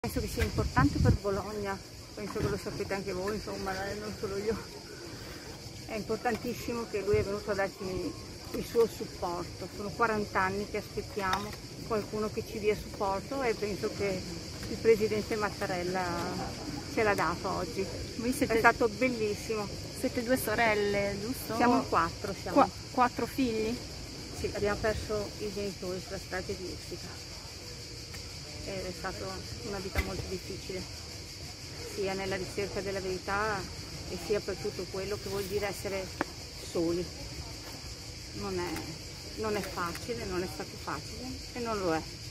Penso che sia importante per Bologna, penso che lo sapete anche voi, insomma, non solo io. È importantissimo che lui è venuto a darci il suo supporto. Sono 40 anni che aspettiamo qualcuno che ci dia supporto e penso che il presidente Mattarella ce l'ha dato oggi. È stato bellissimo. Siete due sorelle, giusto? Siamo quattro. Siamo. Quattro figli? Sì, abbiamo perso i genitori sulla strage di Ustica. Ed è stata una vita molto difficile, sia nella ricerca della verità e sia per tutto quello che vuol dire essere soli. Non è facile, non è stato facile e non lo è.